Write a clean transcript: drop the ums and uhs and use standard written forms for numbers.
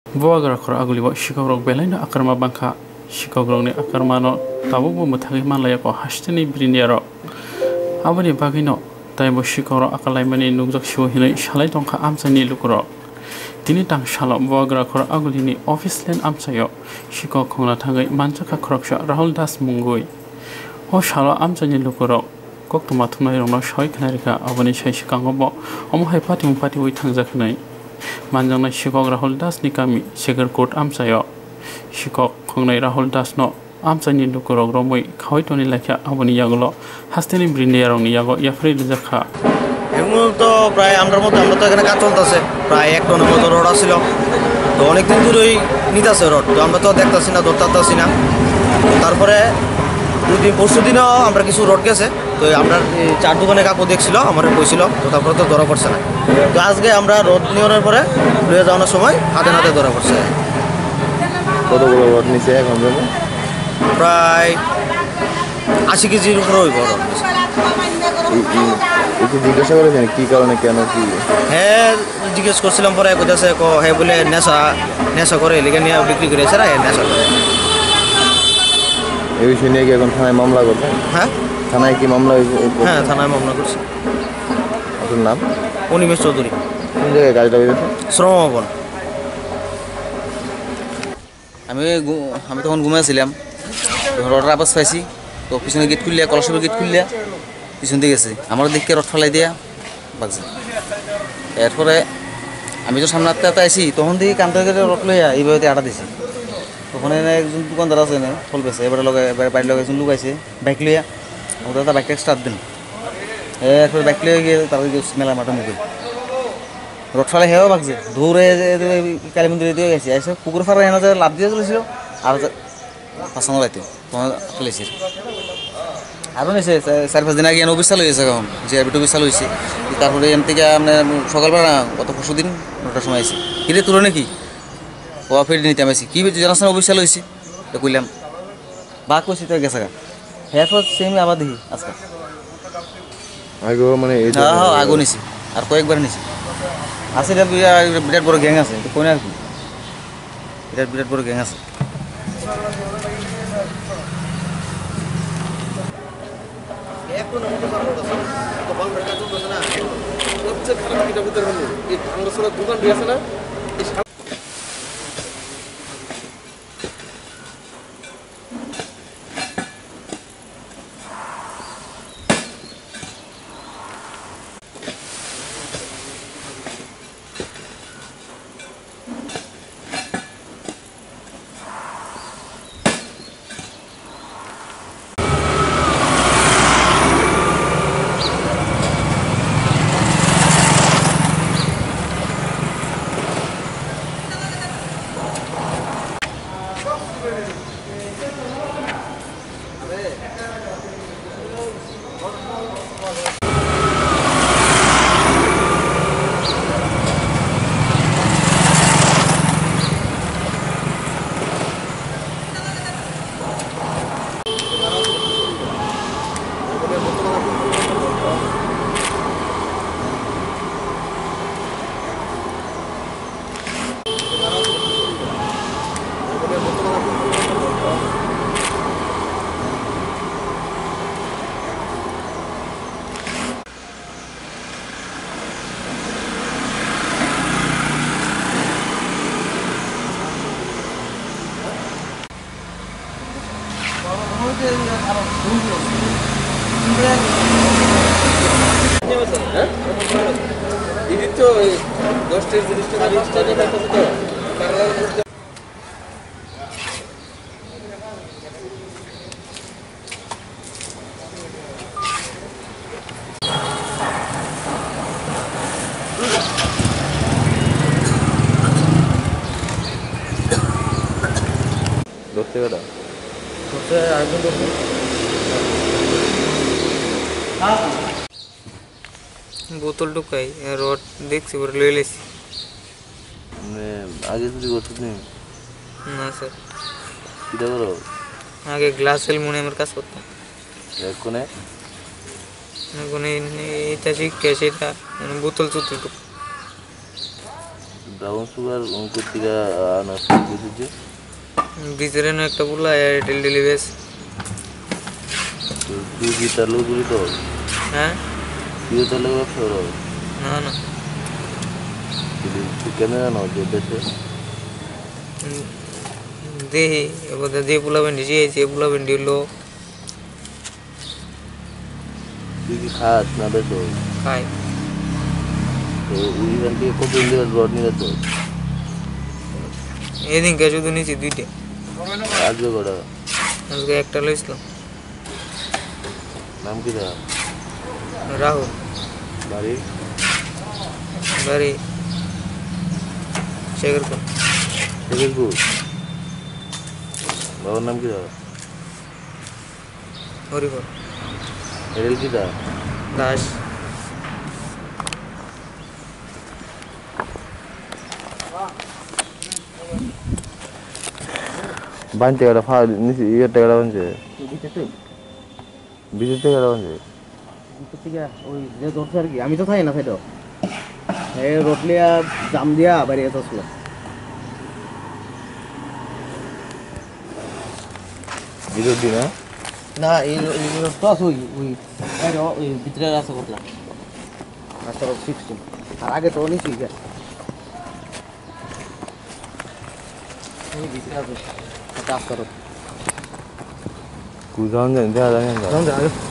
Buagrakhor agulibo shikogrok belaino akarma bangkha shikogrokni akarmano tabubo muthagi manlayako hasteni briniaro aboni bagino taibo shikoro akalaimani nugjak shiwo hinai shalai tongkha amsani lukurok tini tang shalo buagrakhor agulini office len amsayo shikok khongna thangai manchaka khoroksha Rahul Das mungui o shalo amsani lukurok koktuma thumnai rongno soi khnarika aboni sai shikangobo omohai pati ui thangjakhnai manjangna shikok Rahul Das ni kami Segar Court amsayo shikok khongnai Rahul Das no amsani lukurok romoi khawai toni lakha aboni yagulo hasteni brindiarong ni yago yafri lijakha এগুলো তো প্রায় আমরা তো এখানে কাজ চলতেছে প্রায় 1 টনের মতো রড আছিল তো অনেক দিন ধরেই নিতেছে রড তো আমরা তো দেখতাছি না ধরতাছি না তারপরে পরশু দিনও আমরা কিছু রড গেছে তো আমরা চার দোকানে কাকু দেখছিল আমার কইছিল তো তারপরে তো ধরা পড়ছে না তো আজকে আমরা রড নিওয়ার পরে লয়ে যাওয়ার সময় হাতে ধরা পড়ছে কতগুলো রড নিছে এখন প্রায় 80 কেজির উপরে হইব রড একটু জিজ্ঞাসা করেছেন কি কারণে কেন কি হ্যাঁ জিজ্ঞেস করছিলাম পরে কইতাছে হ্যাঁ বলে নেশা করে লিগে নিয়ে বিক্রি করেছে না নেশা করে এই বিষয় নিয়ে কি এখন থানায় মামলা করবেন হ্যাঁ থানায় কি মামলা হ্যাঁ থানায় মামলা করছে আপনার নাম অনিমেষ চৌধুরী কোন জায়গায় কাজটা হয়েছে শ্রম ভবন আমি তখন ঘুমাইছিলাম রডের আওয়াজ পাইছি তো পিছনে গেট খুললিয়া কলসের গেট খুললিয়া পিছন দিয়ে গেছে আমার দিকে রড ফেলাই দিয়া বাগছে এরপরে আমি তো সামনে আটতে আইসি তখন দিকে কান্তার গেটে রড লইয়া এইভাবে আটা দিছি তখন একজন দোকানদার আছে না ফল পেছে এবারে বাড়ির লগে একজন লোক আইছে বাইক লইয়া আমাদের তার বাইকটা স্টার্ট দিন এরপরে বাইক লইয়া গিয়ে তার মেলা মাঠে মুখে রড ফেলাই হেও বাগছে দৌড়ে কালী মন্দিরে দিয়ে গেছে এসে পুকুর ফাড়া এনে লাভ দিয়ে চলেছিল আর পাঁচানো রাইতে তখন ফেলেছি আরও নিয়েছে 4-5 দিন আগে অফিস চালু হয়েছে এখন জিআরবি অফিস চালু হয়েছে তারপরে এম থেকে আপনার সকালবেলা গত পরশু দিন 9টার সময় আইসি কিরে তুলো নাকি ও ফের নিতে আমি কি জানাস না অফিস চালু হয়েছে তো কইলাম বা কইছি তো গেছে গা এরপর সেমি আবার দেখি আজকে আগে মানে হ্যাঁ আগো নিছি আর কয়েকবার নিছি আছে বিরাট বড় গ্যাং আছে কোন আর কি বিরাট বড় গ্যাং আছে দোকান দিয়েছে না তো 10 জিনিসটা রেজিস্টারে থাকতে তো ধরতে গেল আরেকজন ধরছে বোতল ঢুকাই রড দেখছি পরে লয়ে লেছি মানে আগে চুরি করছিস নি না স্যার কিটা করো আগে গ্লাস অ্যালুমিনিয়ামের কাজ করতাম কোনে এখন এটা শিখে সেটা বোতল চতুর্থ ব্রাউন সুগার পত্রিকা আনা বুঝেছি ভিতরে না একটা বললা এয়ারটেল ডেলিভারি তুই কি তার লোক তো হ্যাঁ তুই তার লোক ব্যবসা করো না না তুই ক্যামেরা নাও যে দেশে দেহি এবার যে পোলা ভেন্ডি যে পোলা ভেন্ডি হলো তুই কি খাস না বেশো খাই তো ওইখান থেকে কত ইন্ডিয়ার রড নিয়ে তো এদিনকে শুধু নিয়েছি 2টা আসবে কটা আজকে একটা লইছিলাম নাম কি দা রাহুল বাড়ি বাড়ি শেখরপুর শেখরপুর বাবার নাম কি দা হরিপুর এডেল কি দা দাস বানতে গেটা ফা নিচে ইয়ে টাকাটা বানছে বিশেষ টাকাটা বানছে ওই যে ধরছে আর কি আমি তো থাকি না সেটা এই রোটলিয়া জাম দিয়া বাইরে আসলো বিরোধ দিন হ্যাঁ না এই রোডটা আছে ওই ভিতরে আছে কতলা আচ্ছা 16 আর আগে তো নিছি গা এই ভিতরে আছে কাজ করো কুজান জানি দেখা জানি যাও